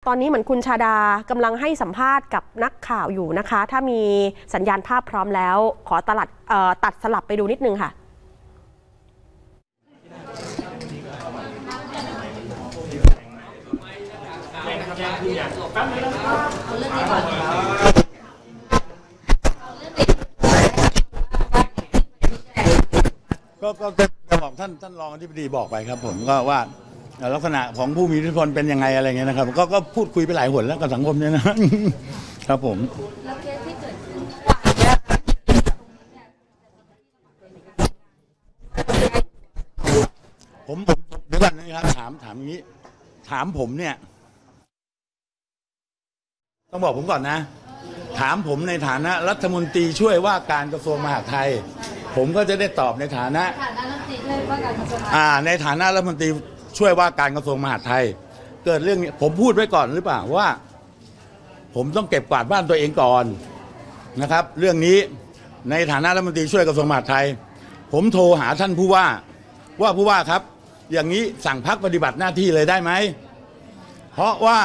ตอนนี้เหมือนคุณชาดากำลังให้สัมภาษณ์กับนักข่าวอยู่นะคะถ้ามีสัญญาณภาพพร้อมแล้วขอตัดสลับไปดูนิดนึงค่ะก็จะบอกท่านรองอธิบดีบอกไปครับผมก็ว่าลักษณะของผู้มีอิทธิพลเป็นยังไงอะไรเงี้ยนะครับก็พูดคุยไปหลายหนแล้วกับสังคมเนี่ยนะครับผมแล้วเคสที่เกิดขึ้นผมเดี๋ยวก่อนนะครับถามอย่างนี้ถามผมเนี่ยต้องบอกผมก่อนนะถามผมในฐานะรัฐมนตรีช่วยว่าการกระทรวงมหาดไทยผมก็จะได้ตอบในฐานะในฐานะรัฐมนตรีช่วยว่าการกระทรวงมหาดไทยเกิดเรื่องนี้ผมพูดไว้ก่อนหรือเปล่าว่าผมต้องเก็บกวาดบ้านตัวเองก่อนนะครับเรื่องนี้ในฐานะรัฐมนตรีช่วยกระทรวงมหาดไทยผมโทรหาท่านผู้ว่าผู้ว่าครับอย่างนี้สั่งพักปฏิบัติหน้าที่เลยได้ไหมเพราะว่า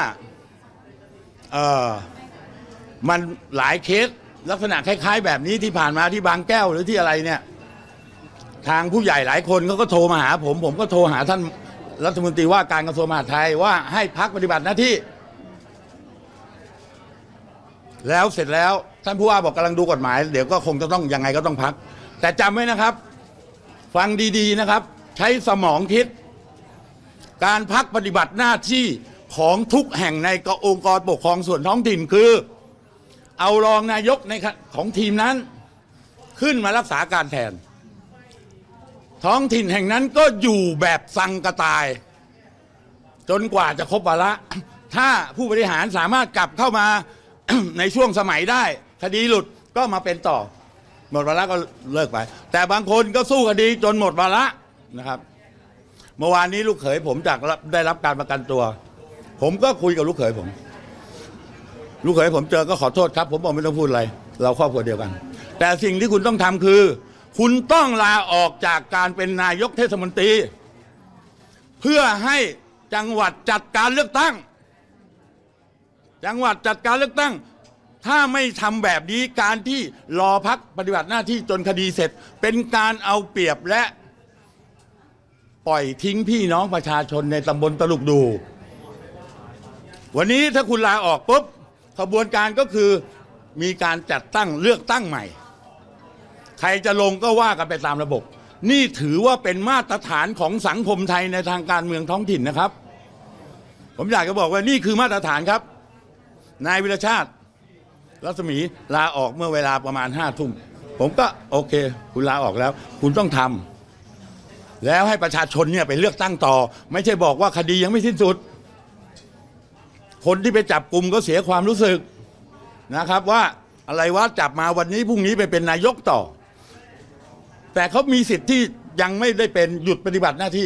มันหลายเคสลักษณะคล้ายๆแบบนี้ที่ผ่านมาที่บางแก้วหรือที่อะไรเนี่ยทางผู้ใหญ่หลายคนเขาก็โทรมาหาผมก็โทรหาท่านรัฐมนตรีว่าการกระทรวงมหาดไทยว่าให้พักปฏิบัติหน้าที่แล้วเสร็จแล้วท่านผู้ว่าบอกกำลังดูกฎหมายเดี๋ยวก็คงจะต้องยังไงก็ต้องพักแต่จำไว้นะครับฟังดีๆนะครับใช้สมองคิดการพักปฏิบัติหน้าที่ของทุกแห่งในองค์กรปกครองส่วนท้องถิ่นคือเอารองนายกในของทีมนั้นขึ้นมารักษาการแทนท้องถิ่นแห่งนั้นก็อยู่แบบสังกะตายจนกว่าจะครบวาระถ้าผู้บริหารสามารถกลับเข้ามา ในช่วงสมัยได้คดีหลุดก็มาเป็นต่อหมดวาระก็เลิกไปแต่บางคนก็สู้คดีจนหมดวาระนะครับเมื่อวานนี้ลูกเขยผมได้รับการประกันตัวผมก็คุยกับลูกเขยผมเจอก็ขอโทษครับผมบอกไม่ต้องพูดอะไรเราครอบครัวเดียวกันแต่สิ่งที่คุณต้องทำคือคุณต้องลาออกจากการเป็นนายกเทศมนตรีเพื่อให้จังหวัดจัดการเลือกตั้งถ้าไม่ทำแบบนี้การที่รอพักปฏิบัติหน้าที่จนคดีเสร็จเป็นการเอาเปรียบและปล่อยทิ้งพี่น้องประชาชนในตำบลตลุกดูวันนี้ถ้าคุณลาออกปุ๊บขบวนการก็คือมีการจัดตั้งเลือกตั้งใหม่ใครจะลงก็ว่ากันไปตามระบบนี่ถือว่าเป็นมาตรฐานของสังคมไทยในทางการเมืองท้องถิ่นนะครับผมอยากจะบอกว่านี่คือมาตรฐานครับนายวิรชาติรัศมีลาออกเมื่อเวลาประมาณ5 ทุ่มผมก็โอเคคุณลาออกแล้วคุณต้องทำแล้วให้ประชาชนเนี่ยไปเลือกตั้งต่อไม่ใช่บอกว่าคดียังไม่สิ้นสุดคนที่ไปจับกลุ่มก็เสียความรู้สึกนะครับว่าอะไรวะจับมาวันนี้พรุ่งนี้ไปเป็นนายกต่อแต่เขามีสิทธิ์ที่ยังไม่ได้เป็นหยุดปฏิบัติหน้าที่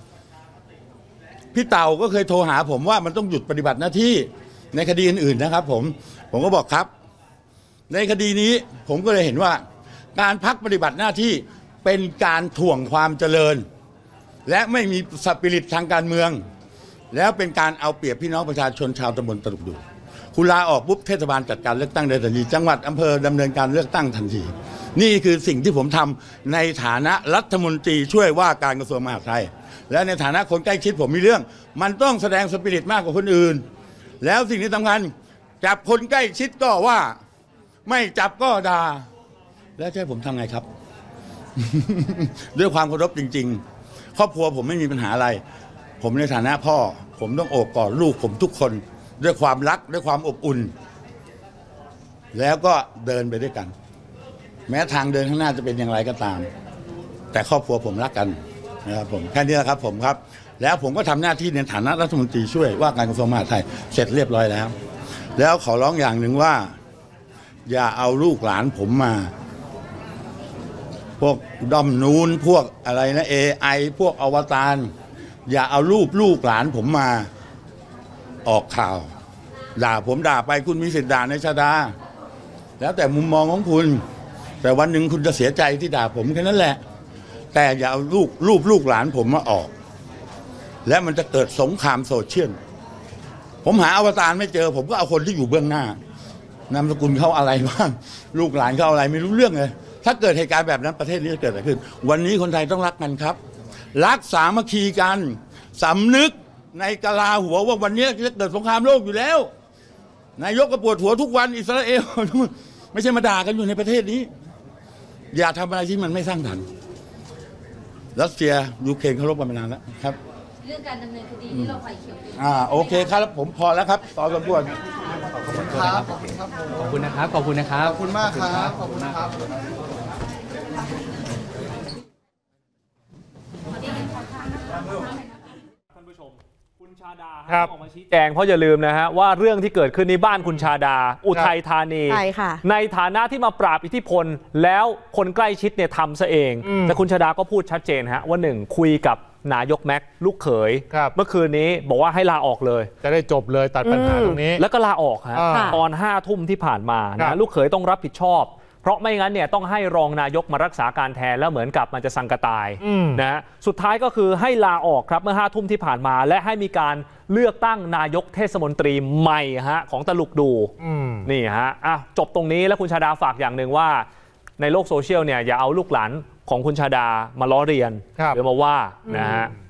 พี่เต่าก็เคยโทรหาผมว่ามันต้องหยุดปฏิบัติหน้าที่ในคดีอื่นๆนะครับผมก็บอกครับในคดีนี้ผมก็เลยเห็นว่าการพักปฏิบัติหน้าที่เป็นการถ่วงความเจริญและไม่มีสปิริตทางการเมืองแล้วเป็นการเอาเปรียบพี่น้องประชาชนชาวตำบลตลุกดูคุณลาออกปุ๊บเทศบาลจัดการเลือกตั้งได้ทันทีจังหวัดอำเภอดำเนินการเลือกตั้งทันทีนี่คือสิ่งที่ผมทำในฐานะรัฐมนตรีช่วยว่าการกระทรวงมหาดไทยและในฐานะคนใกล้ชิดผมมีเรื่องมันต้องแสดงสปิริตมากกว่าคนอื่นแล้วสิ่งที่สำคัญจับคนใกล้ชิดก็ว่าไม่จับก็ด่าแล้วจะให้ผมทำไงครับ ด้วยความเคารพจริงๆครอบครัวผมไม่มีปัญหาอะไรผมในฐานะพ่อผมต้องโอบกอดลูกผมทุกคนด้วยความรักด้วยความอบอุ่นแล้วก็เดินไปด้วยกันแม้ทางเดินข้างหน้าจะเป็นอย่างไรก็ตามแต่ครอบครัวผมรักกันนะครับผมแค่นี้แหละครับผมครับแล้วผมก็ทำหน้าที่ในฐานะรัฐมนตรีช่วยว่าการกระทรวงมหาดไทยเสร็จเรียบร้อยแล้วขอร้องอย่างหนึ่งว่าอย่าเอาลูกหลานผมมาพวกด้อมนูนพวกอะไรนะ AI พวกอวตารอย่าเอาลูกหลานผมมาออกข่าวด่าผมด่าไปคุณมีสิทธิ์ด่าในชาดาแล้วแต่มุมมองของคุณแต่วันหนึ่งคุณจะเสียใจที่ด่าผมแค่นั้นแหละแต่อย่าเอาลูกหลานผมมาออกและมันจะเกิดสงครามโซเชียลผผมหาอวตารไม่เจอผมก็เอาคนที่อยู่เบื้องหน้านามสกุลเขาอะไรบ้างลูกหลานเขาอะไรไม่รู้เรื่องเลยถ้าเกิดเหตุการณ์แบบนั้นประเทศนี้จะเกิดอะไรขึ้นวันนี้คนไทยต้องรักกันครับรักสามัคคีกันสำนึกในกะลาหัวว่าวันนี้จะเกิดสงครามโลกอยู่แล้วนายกก็ปวดหัวทุกวันอิสราเอลไม่ใช่มาด่ากันอยู่ในประเทศนี้อย่าทำอะไรที่มันไม่สร้างสรรค์รัสเซียยูเครนเขารบกันมานานแล้วครับเรื่องการดำเนินคดีที่เราไฟเขียวโอเคครับผมพอแล้วครับต่อสมควรครับขอบคุณนะครับขอบคุณนะครับขอบคุณมากครับขอบคุณครับท่านผู้ชมคุณชาดาออกมาชี้แจงเพราะอย่าลืมนะฮะว่าเรื่องที่เกิดขึ้นในบ้านคุณชาดาอุทัยธานีในฐานะที่มาปราบอิทธิพลแล้วคนใกล้ชิดเนี่ยทำซะเองแต่คุณชาดาก็พูดชัดเจนฮะว่า1คุยกับนายกแม็กลูกเขยเมื่อคืนนี้บอกว่าให้ลาออกเลยจะได้จบเลยตัดปัญหาตรงนี้แล้วก็ลาออกฮะตอน5 ทุ่มที่ผ่านมานะลูกเขยต้องรับผิดชอบเพราะไม่งั้นเนี่ยต้องให้รองนายกมารักษาการแทนแล้วเหมือนกับมันจะสังกตายนะสุดท้ายก็คือให้ลาออกครับเมื่อ5 ทุ่มที่ผ่านมาและให้มีการเลือกตั้งนายกเทศมนตรีใหม่ฮะของตลุกดูนี่ฮะจบตรงนี้แล้วคุณชาดาฝากอย่างหนึ่งว่าในโลกโซเชียลเนี่ยอย่าเอาลูกหลานของคุณชาดามาล้อเรียนหรือมาว่านะฮะ